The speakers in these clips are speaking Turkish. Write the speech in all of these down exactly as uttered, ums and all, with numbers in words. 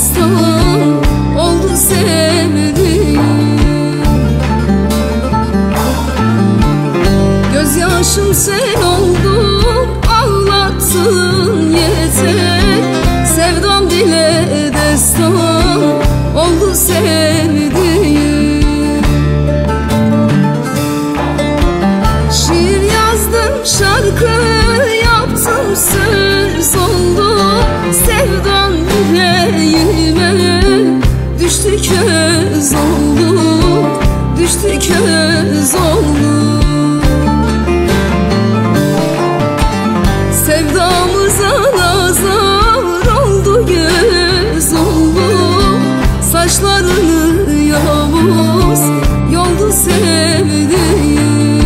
destan oldu sevdiğim. Gözyaşım sen oldun, ağlattın yeter. Sevdam dile destan oldu sevdiğim. Şiir yazdım, şarkı yaptım, söz oldu. Sevdan yüreğime düştü, köz oldu, düştü, köz oldu. Sevdamıza nazar oldu, göz oldu. Saçlarını yavuz yoldu sevdiğim.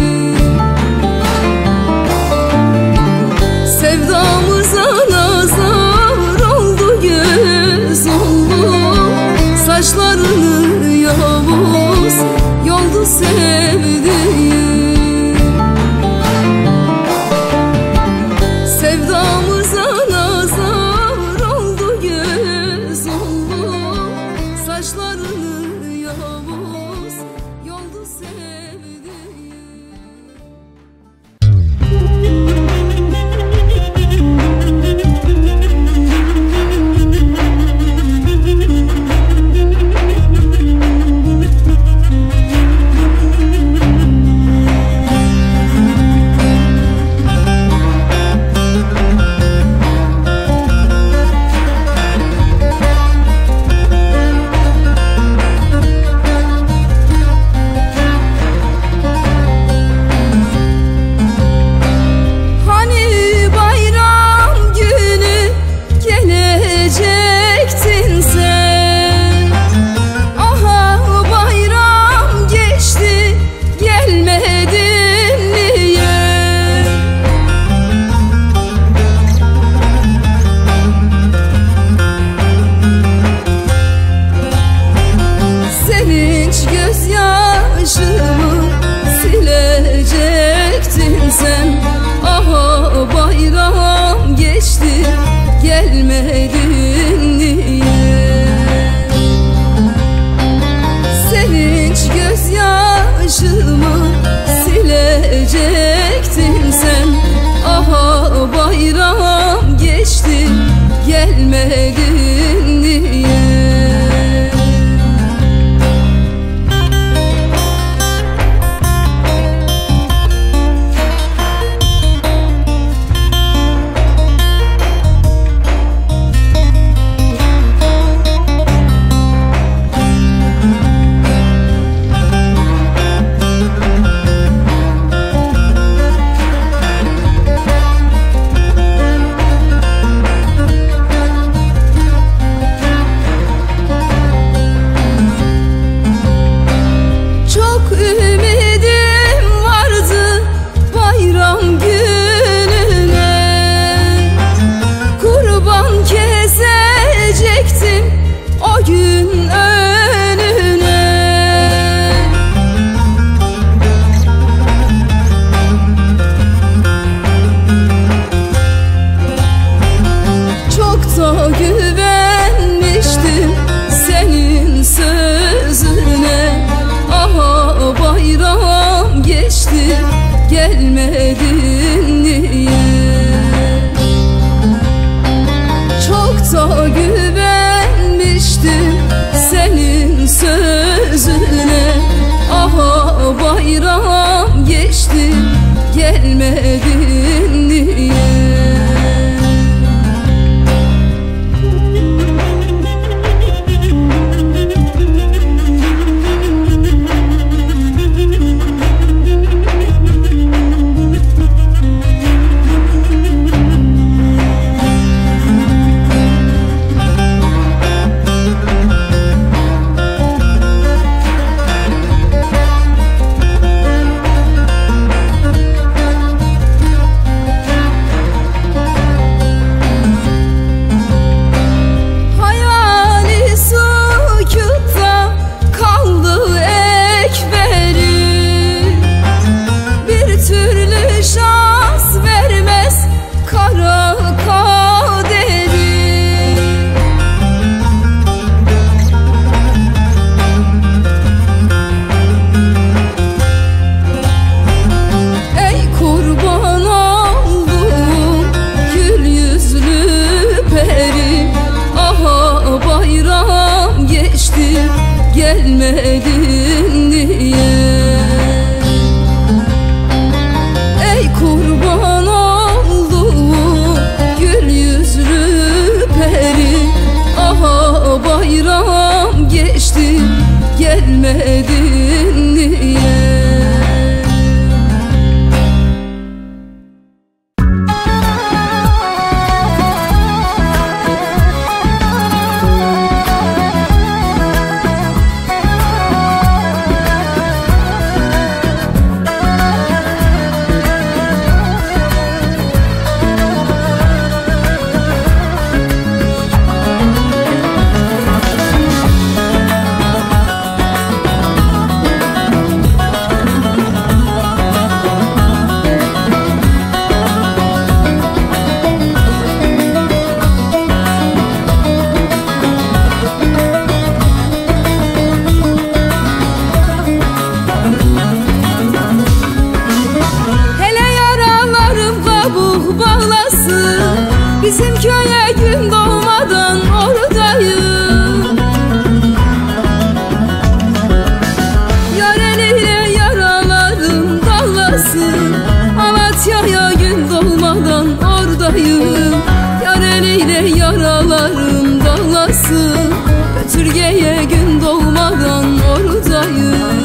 Sevdamıza nazar oldu, göz oldu. Saçlarını yavuz yoldu sevdiğim. Sevdamıza nazar oldu, göz oldu. Saçlarını yavuz yoldu sevdiğim. Gelmedin niye? peri. Aha bayram geçti gelmedin diye. Ey kurban olduğum gül yüzlü peri. Aha bayram geçti gelmedin diye. Bizim köye gün doğmadan oradayım. Yar eliyle yaralarım dağlasın. Malatya'ya gün doğmadan oradayım. Yar eliyle yaralarım dağlasın. Götürgeye gün doğmadan oradayım.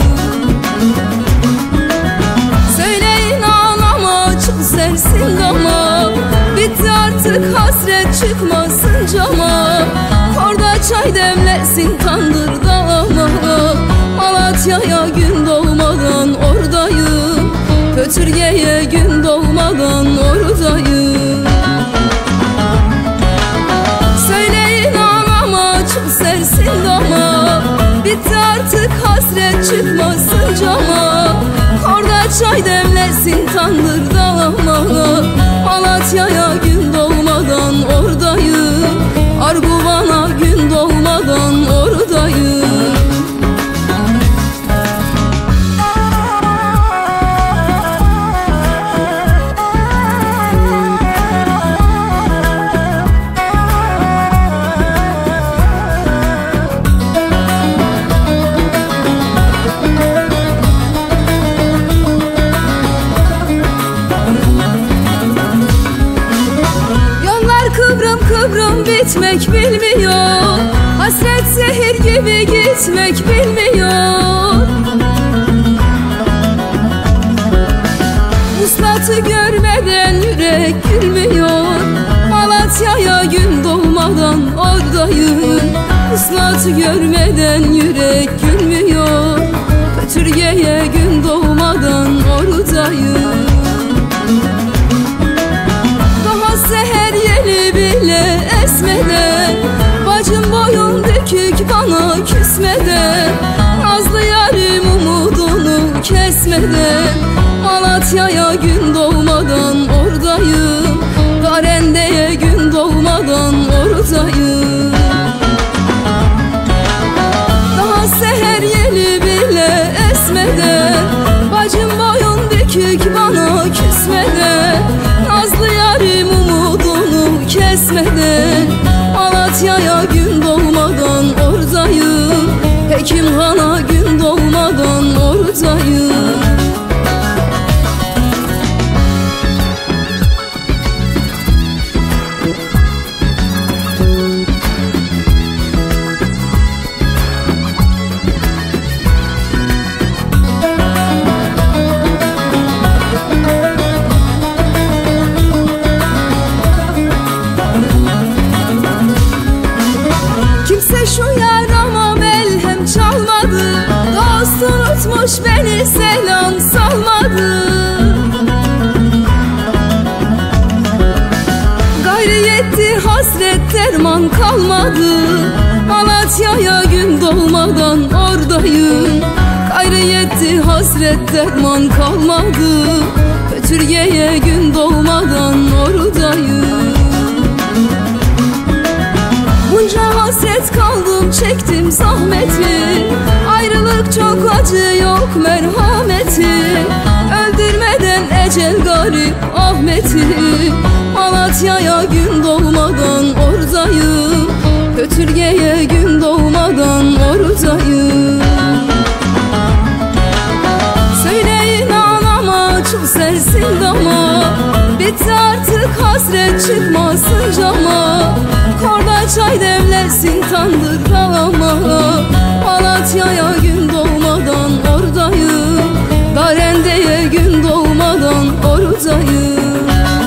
Söyleyin ağlama çok sersin ama bitti artık hasret çıkmasın cama. Orada çay demlesin tandırda ama Malatya'ya gün doğmadan oradayım. Götürgeye gün doğmadan oradayım. Söyleyin ağlama çok sersin dama. Bitti artık hasret çıkmasın cama. Orada çay demlesin tandırda ama Malatya'ya gün doğmadan oradayım. Arguvan'a gün doğmadan oradayım. Kıvrım bitmek bilmiyor. Hasret zehir gibi gitmek bilmiyor. Vuslatı görmeden yürek gülmüyor. Malatya'ya gün doğmadan oradayım. Vuslatı görmeden yürek gülmüyor. Götürgeye gün doğmadan oradayım. Daha seher yeli bile esmeden, bacım boyun dökük bana küsmeden, nazlı yarim umudunu kesmeden, Malatya'ya gün doğmadan oradayım. Garende'ye gün doğmadan oradayım. Daha seher yeli bile esmeden, bacım boyun dökük bana küsmeden, nazlı yarim umudunu kesmeden, Malatya'ya gün doğmadan oradayım. Hekimhan'a gün doğmadan oradayım. Şu yarama melhem çalmadı, dost unutmuş beni selam salmadı. Gayrı yetti hasret derman kalmadı, Malatya'ya gün doğmadan oradayım. Gayrı yetti hasret derman kalmadı, Götürgeye gün doğmadan oradayım. Bunca hasret kaldım çektim zahmeti, ayrılık çok acı yok merhameti. Öldürmeden ecel garip Ahmet'i, Malatya'ya gün doğmadan orada Yetti artık hasret çıkmasın cama, korda çay demlesin tandır kavama. Malatya'ya gün doğmadan oradayım, Darende'ye gün doğmadan oradayım.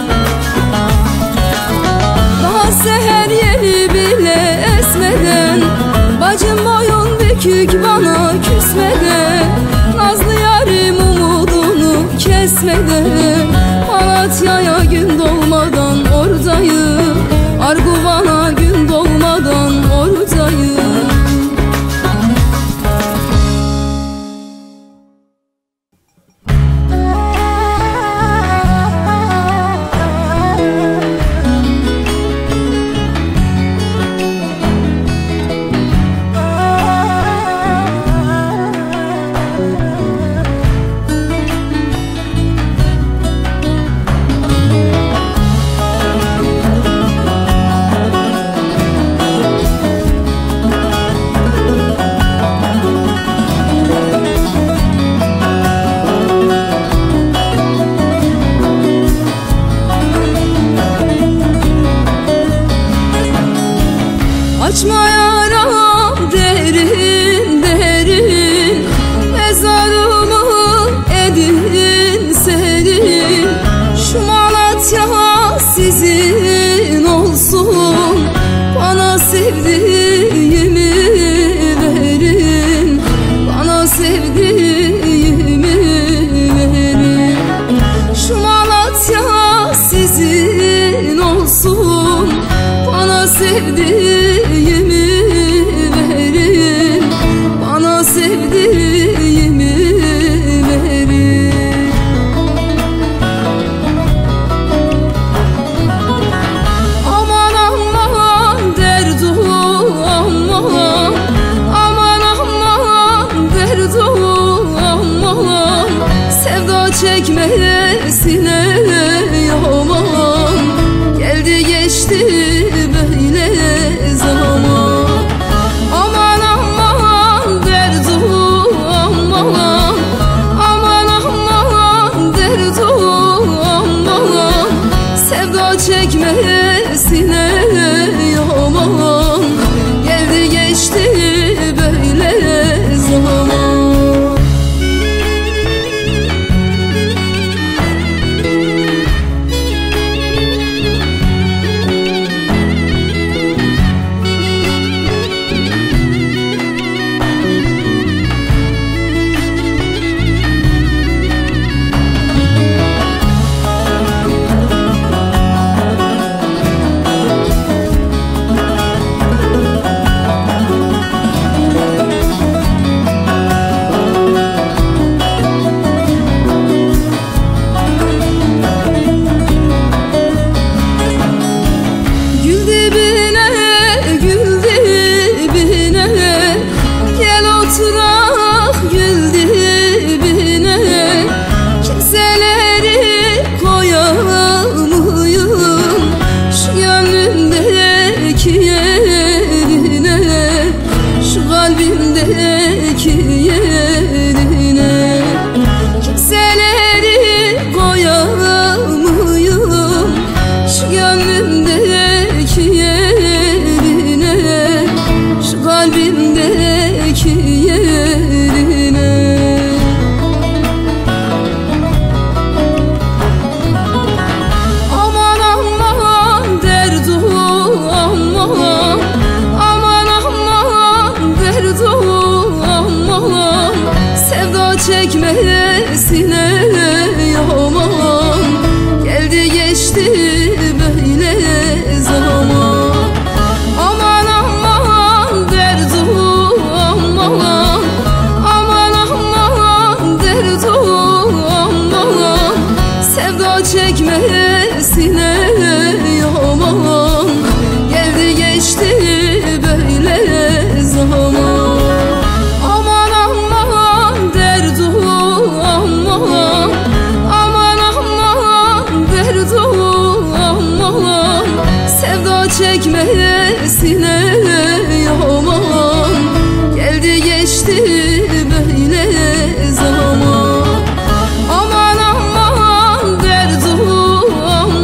Daha seher yeni bile esmeden, bacım boyun bükük bana küsmeden, nazlı yarim umudunu kesmeden. Malatya'ya gün doğmadan oradayım, Arguvan'a gün doğmadan oradayım. Açma yaram derin derin, mezarımı edin serin. Şu Malatya sizin olsun, bana sevdiğimi verin, bana sevdiğimi verin. Şu Malatya sizin olsun, bana sevdiğimi verin, bana sevdiğimi verin. Aman aman derdu aman, aman aman derdu aman, sevda çekmesine yaman. Geldi geçti böyle zaman. Aman aman derdu aman, aman aman derdu aman, sevda çekmesine yaman. Geldi geçti böyle zaman. Çekmesine yaman. Geldi geçti böyle zaman. Aman aman derdu aman, aman aman derdu aman, sevda çekmesine yaman. Geldi geçti böyle zaman. Aman aman derdu aman, aman aman derdu aman, sevda çekmesine yaman. Geldi geçti böyle zaman. Aman aman derdu aman,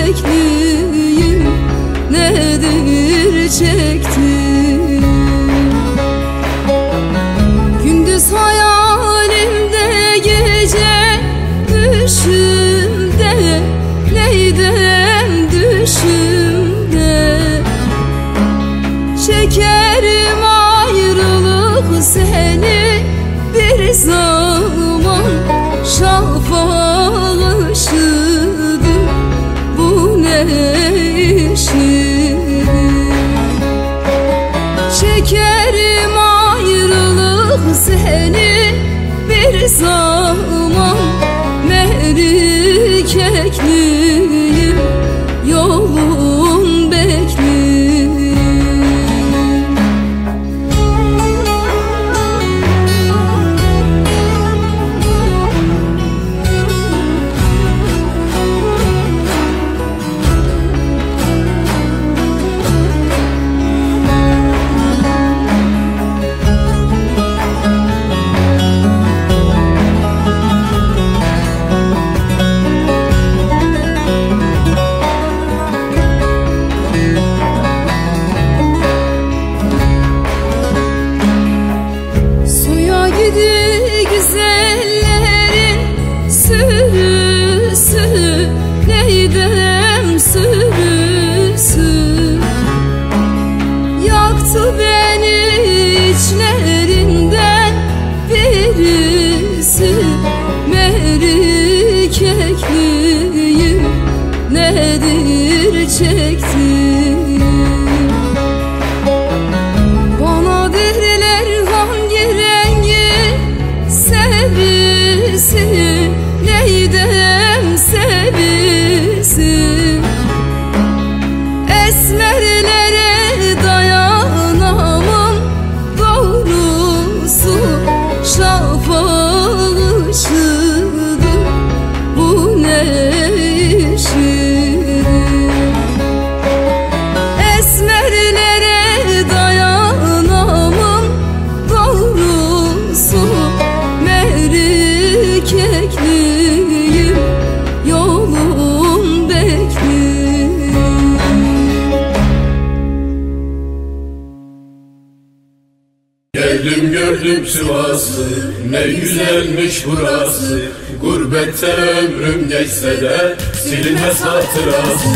kekliğim nedir çektim. Gündüz hayalimde, gece düşümde, neydem düşümde. Çekerim ayrılık seni bir zaman, şafağı ışıdı bu ne işidir. Çekerim ayrılık seni bir zaman, mehri kekliyim yolun bekliyim. Güzellerin sürüsü, neydem sürüsü. Yaktı beni içlerinden birisi, mehri kekliyim nedir çektim. Bana derler hangi rengi sevisi, neydem sevisi. Esmerlere dayanamam doğrusu, şafağı ışıdı bu ne işidir. Esmerlere dayanamam doğrusu, mehri kekliyim yolun bekliyim. Geldim gördüm Sivas'ı, ne güzelmiş burası. Gurbette ömrüm geçse de silinmez hatırası.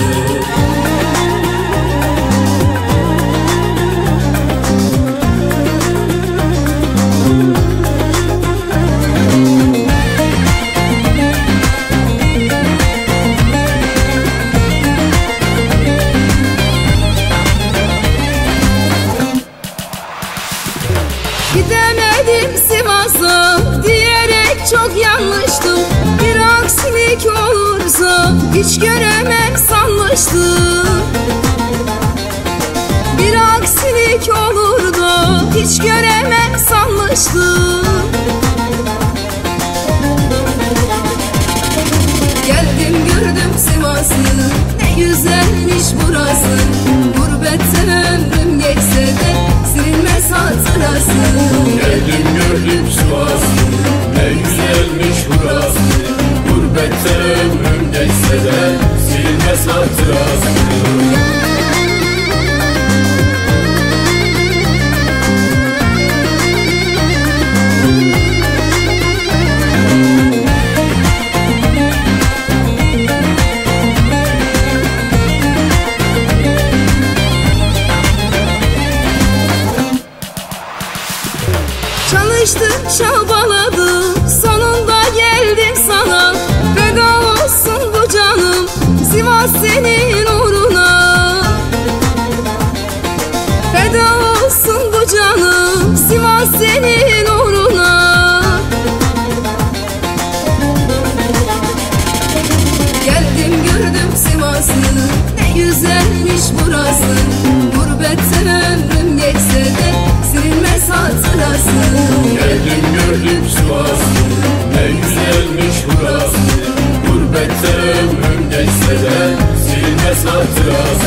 Gidemedim Sivas'a diyerek çok yanlıştım. Bir aksilik olursa hiç göremem sanmıştım. Bir aksilik olur da hiç göremem sanmıştım. Geldim gördüm Sivas'ı, ne güzelmiş burası. Gurbette ömrüm geçse de silinmez hatırası. Geldim gördüm Sivas'ı, ne güzelmiş burası. Gurbette ömrüm geçse de silinmez hatırası. Çalıştım, çabaladım, sonunda geldim sana. Feda olsun bu canım, Sivas senin uğruna. Feda olsun bu canım, Sivas senin uğruna. Geldim gördüm Sivas'ı, ne güzelmiş burası. Gurbette ömrüm geçse de silinmez hatırası. Geldim gördüm Sivas'ı, ne güzelmiş burası. Gurbette ömrüm geçse de silinmez hatırası.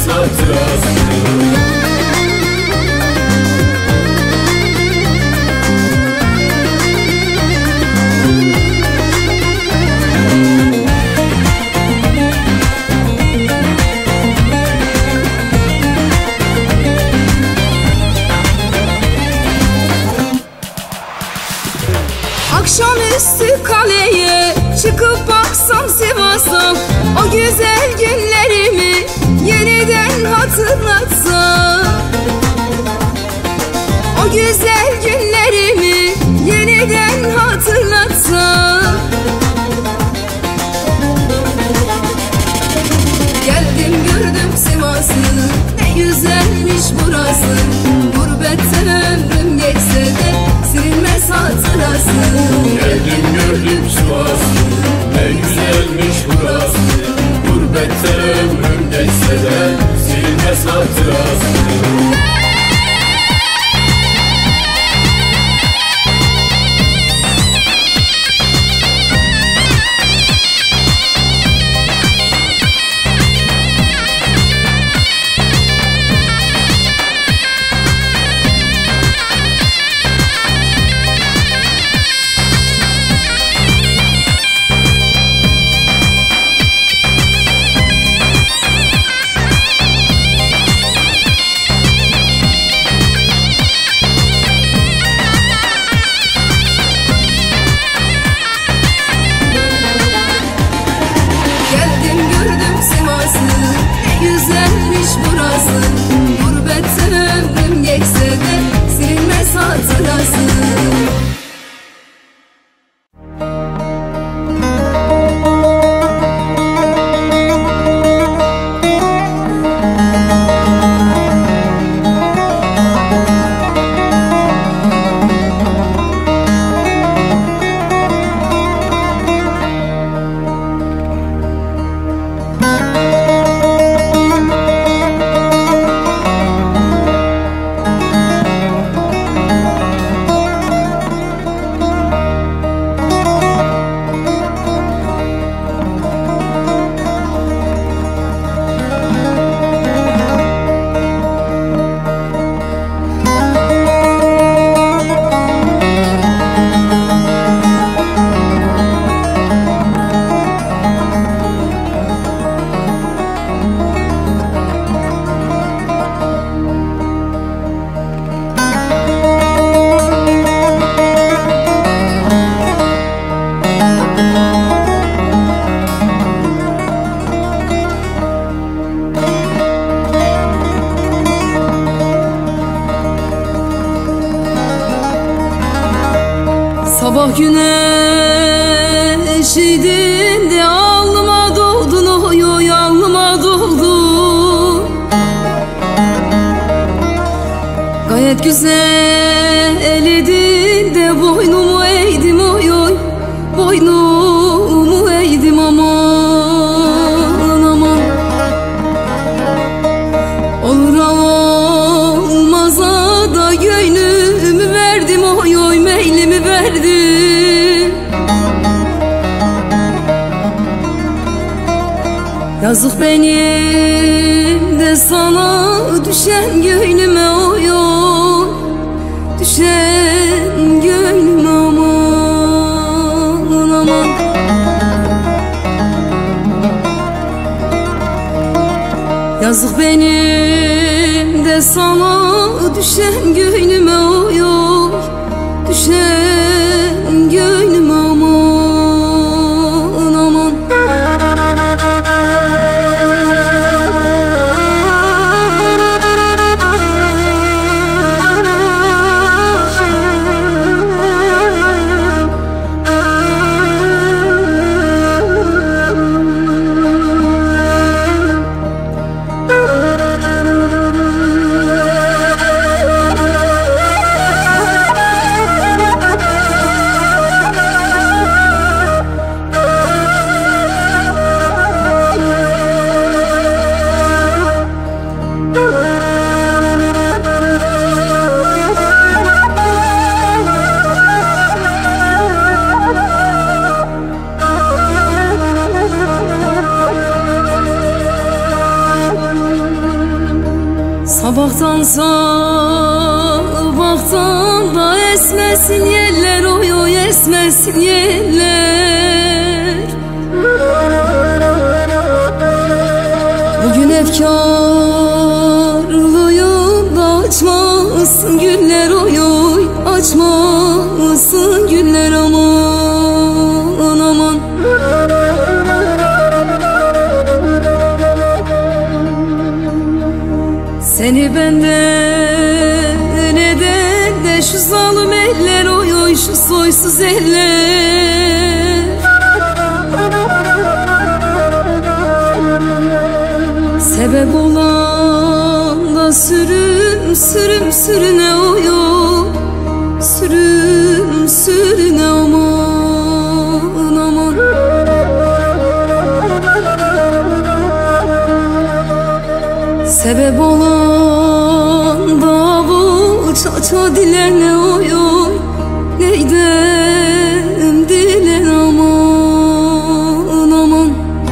silinmez hatırası. Akşamüstü kaleye çıkıp baksam Sivas'a, o güzel günlerimi yeniden hatırlatsam, o güzel günlerimi yeniden hatırlatsam. Geldim gördüm Sivas'ı, ne güzelmiş burası. Gurbette ömrüm geçse de silinmez hatırası. Geldim gördüm Sivas'ı, ne güzelmiş burası. Gurbette ömrüm geçse de silinmez hatırası. Ne güzelmiş burası. Gurbette ömrüm geçse de silinmez hatırası. Sabah güneş idin de alnıma doldun, oy oy alnıma doldun. Gayet güzel idin de boynumu eğdim, oy oy boynumu eğdim, aman aman. Olur olmaza da gönlümü verdim, oy oy meylimi verdim. Yazık benim de sana düşen gönlüme, oy oy düşen gönlüme, aman aman. Yazık benim de sana düşen gönlüme, oy oy düşen gönlüme, aman aman. Sabahtan sabahtan da esmesin yeller, oy oy esmesin yeller. Bugün efkarlıyım da açmasın güller, oy oy açmasın güller, aman aman. Seni benden eden de şu zalim eller, oy oy şu soysuz eller. Sebep olan da sürüm sürüm sürüne, oy oy sürüm sürüne, aman aman. Sebep olan da bu çaça dilene, oy oy neydem dilen, aman aman.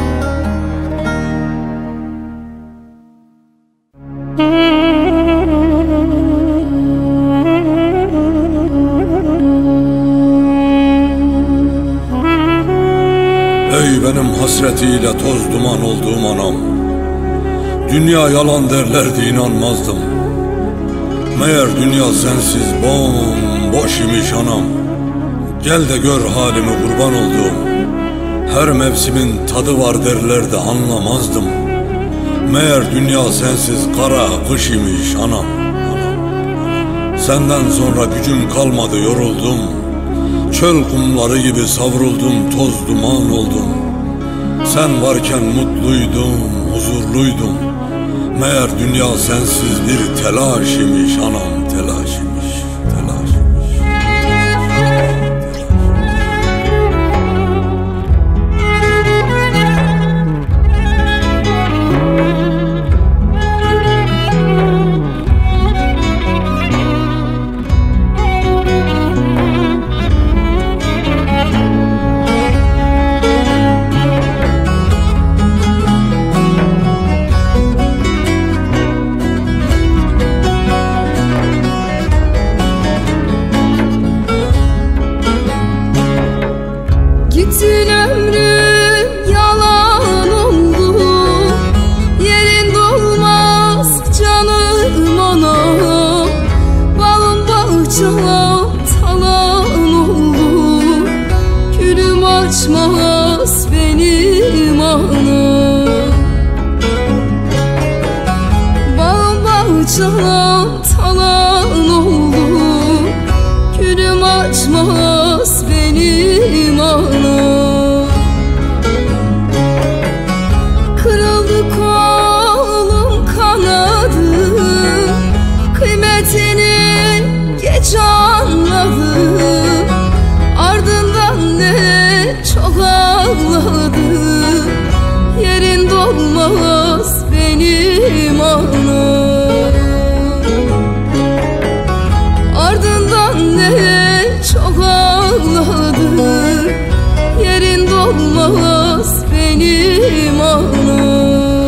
Ey benim hasretiyle toz duman olduğum anam, dünya yalan derlerdi inanmazdım. Meğer dünya sensiz bomboş imiş anam. Gel de gör halimi kurban olduğum. Her mevsimin tadı var derlerdi anlamazdım. Meğer dünya sensiz kara kış imiş anam. Senden sonra gücüm kalmadı, yoruldum. Çöl kumları gibi savruldum, toz duman oldum. Sen varken mutluydum, huzurluydum. Meğer dünya sensiz bir telaş imiş anam, telaş imiş, telaş imiş. Gittin ömrüm yalan oldu, yerin dolmaz canım anam. Bağım bahçem talan oldu, gülüm açmaz benim anam. Bağım bahçem talan oldu, gülüm açmaz benim anam. Kırıldı kolum kanadım, kıymetini geç anladım. Ardından ne çok ağladım, yerin dolmaz benim anam. Ardından ne çok ağladım, yerin dolmaz benim anam.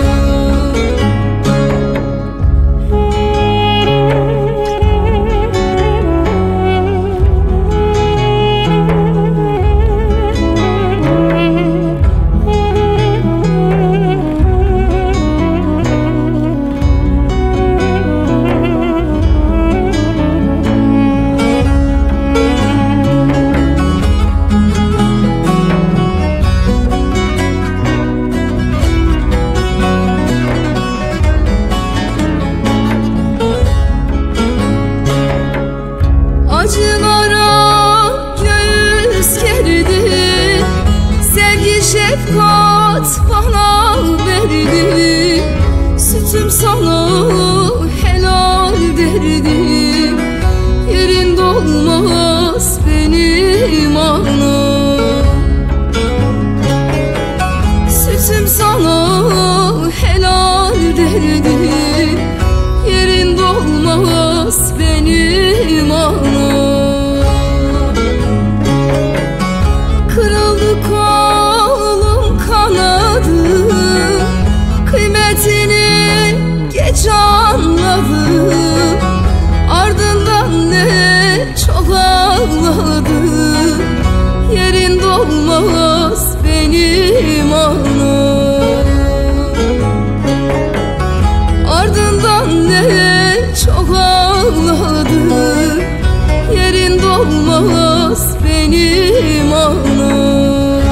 Acılara göğüs gerdi, sevgi şefkat bana verdi. Sütüm sana helal derdim, yerin dolmaz benim anam. Sütüm sana helal derdim, yerin dolmaz benim anam. Kırıldı kolum kanadım, kıymetini geç anladım. ne çok ağladım. Yerin dolmaz benim anam.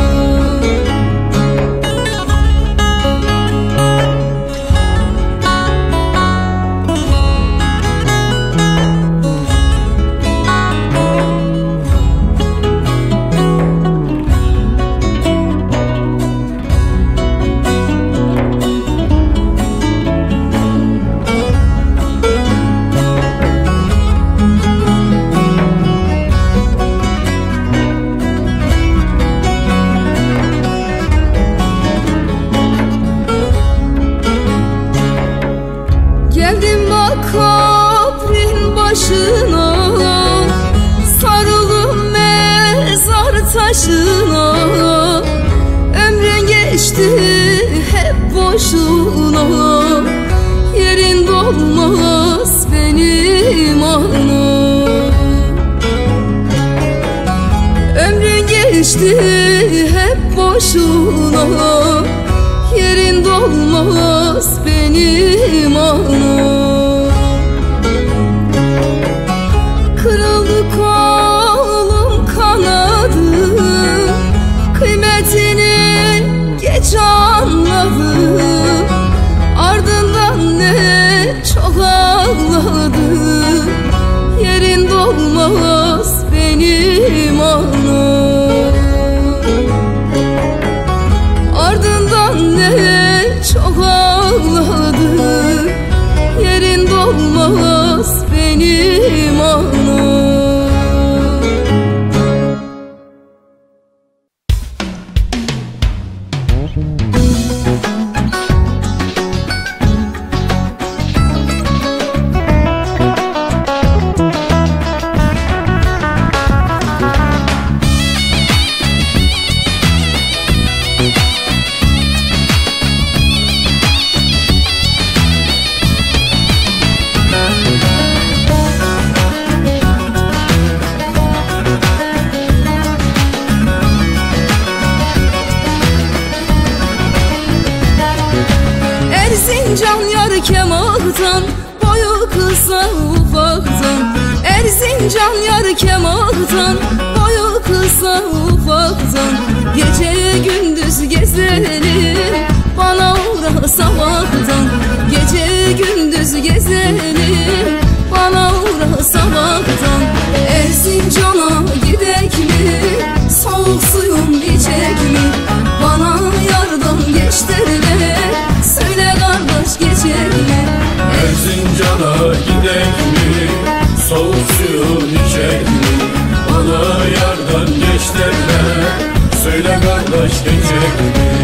Geldim bak kabrin başına, sarıldım mezar taşına. Ömrün geçti hep boşuna, yerin dolmaz benim anam. Ömrün geçti hep boşuna, yerin dolmaz benim anam. Kırıldı kolum kanadım, kıymetini geç anladım. Ardından ne çok ağladım, yerin dolmaz benim anam. Ardından ne çok ağladım, yerin dolmaz benim anam. Erzincan yar kemaldan, boyu kısa ufaktan. Erzincan yar kemaldan, boyu kısa ufaktan. Gece gündüz gezelim, bana uğra sabahtan. Gece gündüz gezelim, bana uğra sabahtan. Erzincan'a gidek mi, soğuk suyun içek mi? Bana yardan geçtirme, söyle kardeş geçer mi? Erzincan'a gidek mi, soğuk suyun içek mi? Bana yardan geç derler, söyle kardeş geçek mi?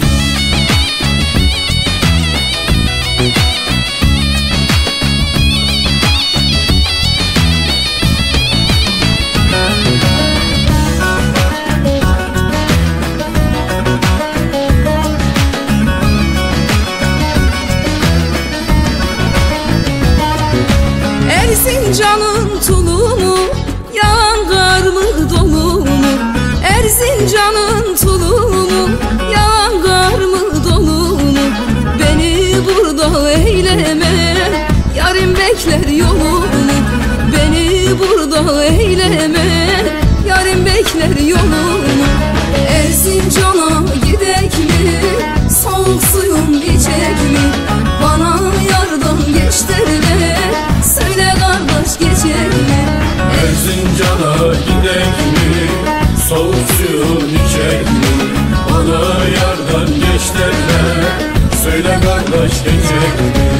Erzincan'ın tulumu, yağan kar mı dolu mu? Erzincan'ın tulumu, yağan kar mı dolu mu? Beni burada eyleme, yarın bekler yolumu. Beni burada eyleme, yarın bekler yolumu. Erzincan'a gidek mi, soğuk suyun içek mi? Bana yardan geçtirme, söyle kardeş geçer mi? Erzincan'a gidek mi, soğuk suyun içek mi? Bana yardan geç derler, söyle kardeş geçek mi?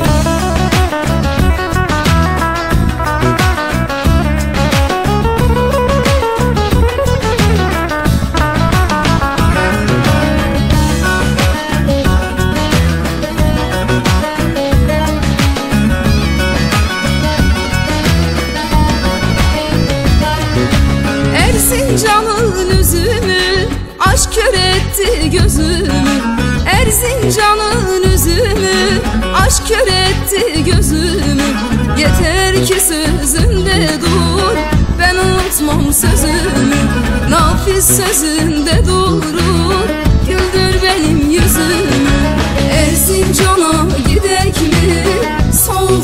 Erzincan'ın üzümü aşk kör etti gözümü. Erzincan'ın üzümü aşk kör etti gözümü. Yeter ki sözünde dur, ben unutmam sözümü. Nafiz sözünde durur, güldür benim yüzümü. Erzincan'a gidek mi, soğuk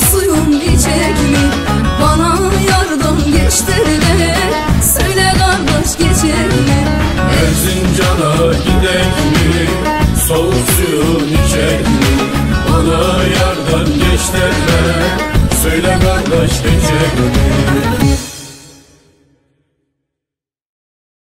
derler. Söyle kardeş geçecek mi?